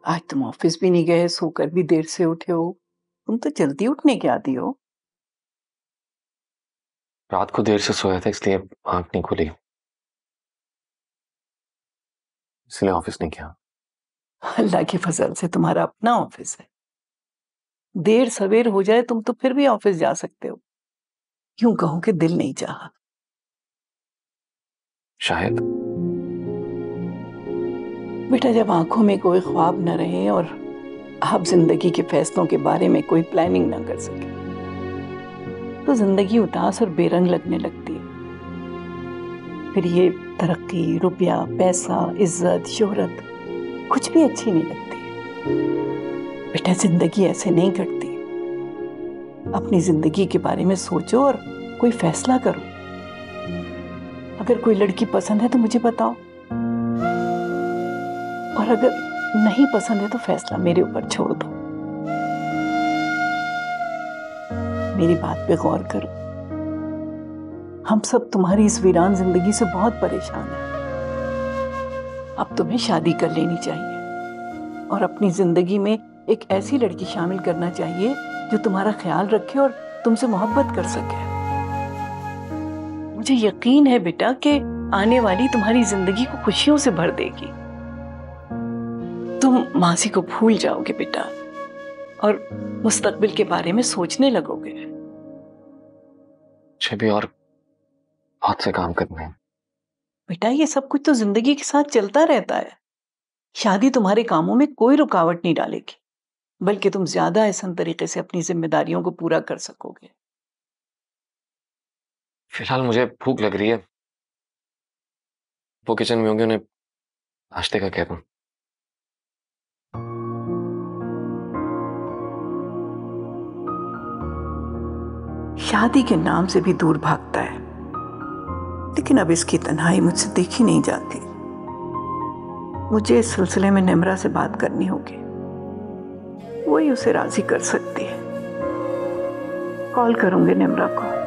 आज तुम ऑफिस भी नहीं गए, सोकर भी देर से उठे हो। तुम तो जल्दी उठने के आदी हो। रात को देर से सोया था इसलिए आंख नहीं खुली, इसलिए ऑफिस नहीं किया। अल्लाह के फजल से तुम्हारा अपना ऑफिस है। देर सवेर हो जाए तुम तो फिर भी ऑफिस जा सकते हो। क्यों कहूं कि दिल नहीं चाहा। शायद। बेटा, जब आंखों में कोई ख्वाब न रहे और आप जिंदगी के फैसलों के बारे में कोई प्लानिंग ना कर सके तो जिंदगी उदास और बेरंग लगने लगती है। फिर ये तरक्की, रुपया, पैसा, इज्जत, शोहरत कुछ भी अच्छी नहीं लगती। बेटा, जिंदगी ऐसे नहीं कटती। अपनी जिंदगी के बारे में सोचो और कोई फैसला करो। अगर कोई लड़की पसंद है तो मुझे बताओ, और अगर नहीं पसंद है तो फैसला मेरे ऊपर छोड़ दो। मेरी बात पे गौर करो। हम सब तुम्हारी इस वीरान जिंदगी से बहुत परेशान हैं। अब तुम्हें शादी कर लेनी चाहिए और अपनी जिंदगी में एक ऐसी लड़की शामिल करना चाहिए जो तुम्हारा ख्याल रखे और तुमसे मोहब्बत कर सके। मुझे यकीन है बेटा कि आने वाली तुम्हारी जिंदगी को खुशियों से भर देगी। तुम माजी को भूल जाओगे बेटा और मुस्तकबिल के बारे में सोचने लगोगे। मुझे भी और बहुत से काम करने हैं। बेटा, ये सब कुछ तो जिंदगी के साथ चलता रहता है। शादी तुम्हारे कामों में कोई रुकावट नहीं डालेगी, बल्कि तुम ज्यादा आसान तरीके से अपनी जिम्मेदारियों को पूरा कर सकोगे। फिलहाल मुझे भूख लग रही है, वो किचन में होंगे, उन्हें नाश्ते का कह दूं। शादी के नाम से भी दूर भागता है, लेकिन अब इसकी तन्हाई मुझसे देखी नहीं जाती। मुझे इस सिलसिले में निम्रा से बात करनी होगी, वही उसे राजी कर सकती है। कॉल करूंगी निम्रा को।